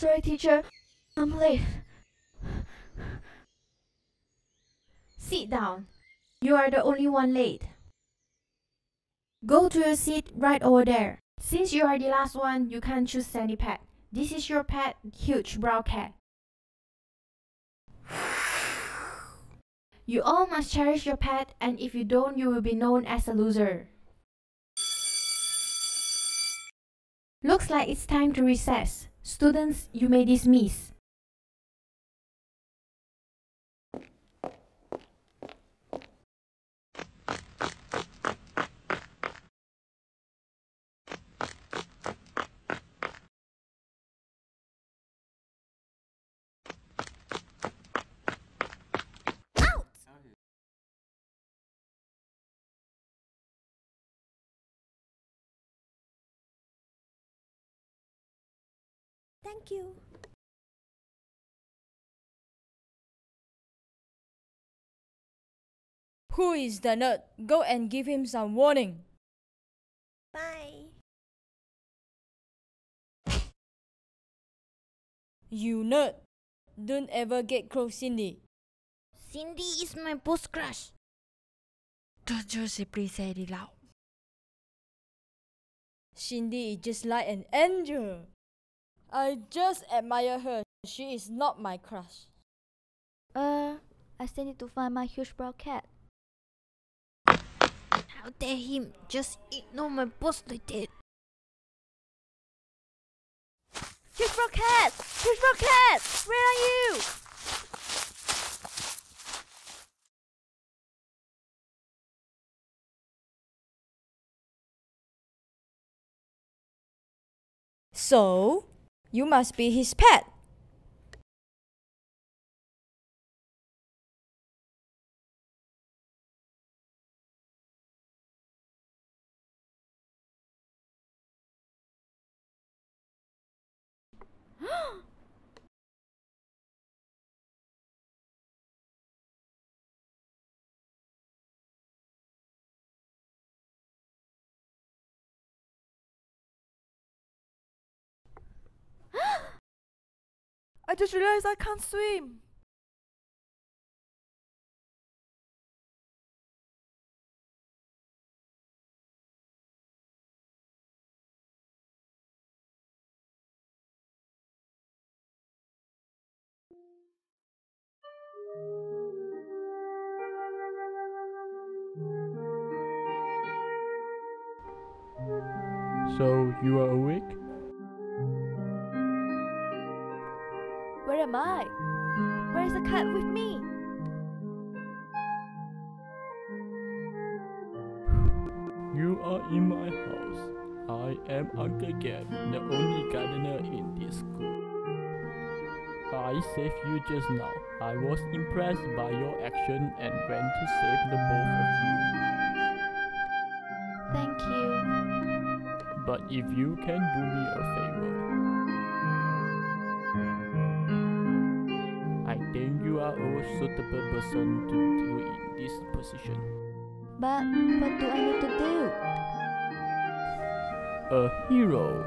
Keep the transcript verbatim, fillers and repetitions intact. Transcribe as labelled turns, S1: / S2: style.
S1: Sorry, teacher. I'm late.
S2: Sit down. You are the only one late. Go to your seat right over there. Since you are the last one, you can't choose any pet. This is your pet, huge brown cat. You all must cherish your pet, and if you don't, you will be known as a loser. Looks like it's time to recess. Students, you may dismiss.
S1: Thank you.
S3: Who is the nerd? Go and give him some warning.
S1: Bye.
S3: You nerd. Don't ever get close, Cindy.
S1: Cindy is my boss crush.
S3: Don't just simply say it loud. Cindy is just like an angel. I just admire her. She is not my crush.
S1: Uh, I still need to find my huge brown cat. How dare him just ignore my boss like that? Huge brown cat! Huge brown cat! Where are you?
S3: So, you must be his pet.
S1: I just realized I can't swim.
S4: So, you are awake?
S1: Where am I? Where is the cat with me?
S4: You are in my house. I am Uncle Gab, the only gardener in this school. I saved you just now. I was impressed by your action and went to save the both of you.
S1: Thank you.
S4: But if you can do me a favor, I think you are a suitable person to do in this position.
S1: But what do I need to do?
S4: A hero.